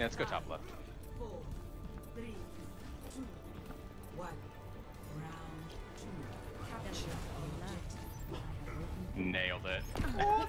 Yeah, let's go top left. 4, 3, 2, 1. Round 2. Capture the objective. Nailed it.